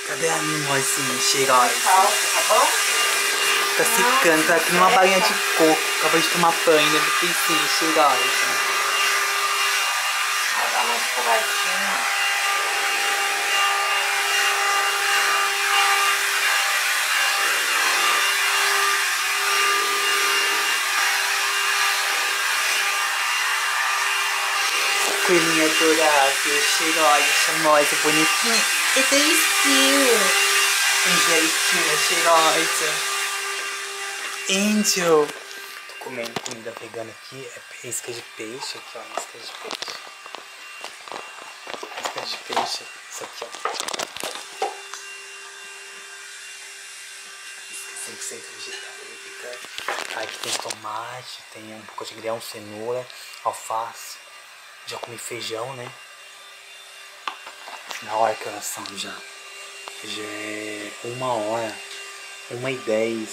Cadê a mimosinha cheirosa? Tá bom? Tá secando, tá aqui numa balinha de coco. Acabou de tomar banho, deve ter sim, cheirosa. Vai dar uma escovadinha. Coelhinha adorável, cheirosa, charmosa, bonitinha. E tem espinho. Angeliquinha, cheirosa. Angel. Tô comendo comida vegana aqui. É isca de peixe. Aqui, ó. Isca de peixe. Isca de peixe. Isso aqui, ó. Isca 100% vegetal. Vegana. Aí aqui tem tomate, tem um pouco de grão, cenoura, alface. Já comi feijão, né? Na hora que elas são já. Já é 1h. 1h10.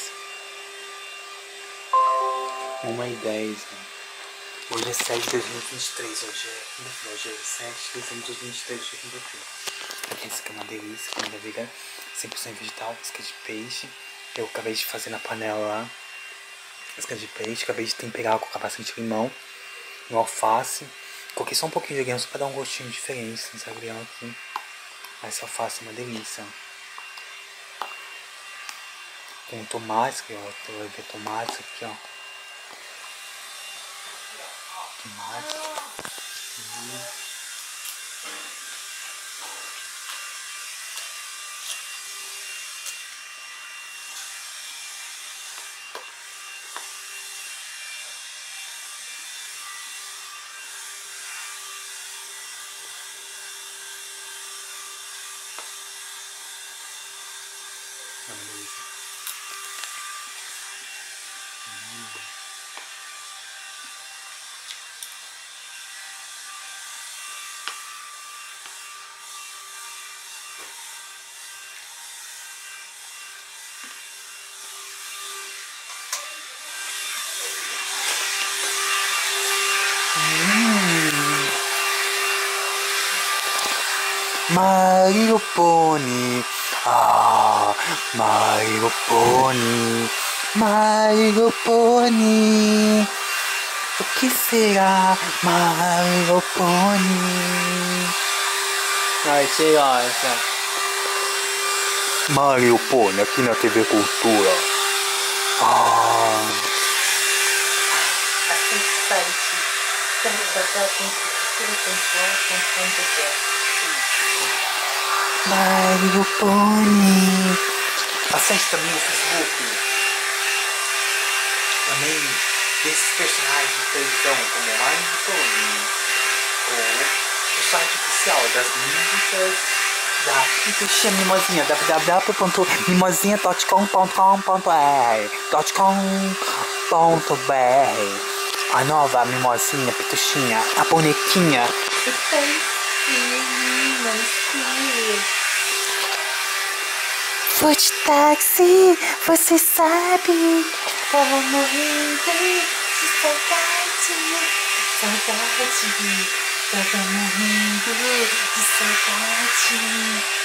1h10. Né? Hoje é 7 de 2023. Hoje é 7 de dezembro de 2023. Hoje é quinta-feira. Aqui essa aqui é uma delícia. Comida vegana. 100% vegetal. Isca de peixe. Eu acabei de fazer na panela lá. Isca de peixe. Acabei de temperar com bastante limão. No alface. Coloquei só um pouquinho de agrião só pra dar um gostinho diferente nesse agrião aqui. Mas essa alface é uma delícia. Com tomate, aqui, ó. Vai ver tomates aqui, ó. Tomate. É uma delícia. Mario Pony, Mario Pony, Mario Pony. O que será Mario Pony? Ai, cheirosa. Mario Pony aqui na TV Cultura. Acesse Mario Pony. Acesse também o Facebook. Também desses personagens de televisão como Mario Pony. Ou o site oficial das músicas da Pituxinha Mimosinha. www.mimosinha.com.br. A nova mimosinha, Pituxinha, a bonequinha. Food táxi, você sabe, tava morrendo de saudade, tava morrendo de saudade.